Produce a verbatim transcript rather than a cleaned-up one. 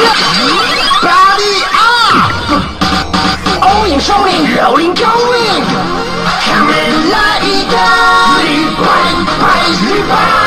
Body up！ 欢迎收听rolling going， Kamen来的日本拍日本。